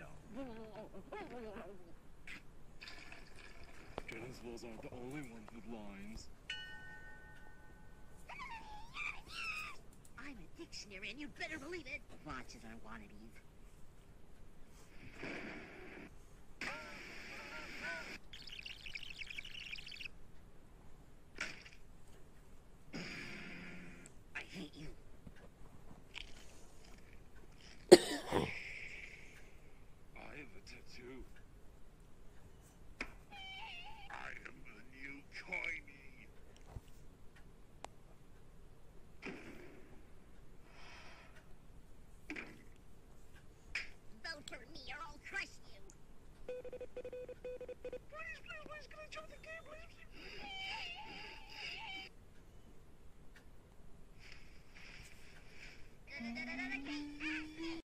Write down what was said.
Gainesvilles aren't the only ones with lines. I'm a dictionary, and you better believe it. Watch as I want it, Eve. I hate you. I have a tattoo. I am the new Coiny. Vote for me or I'll crush you. Please, can I join the game, please?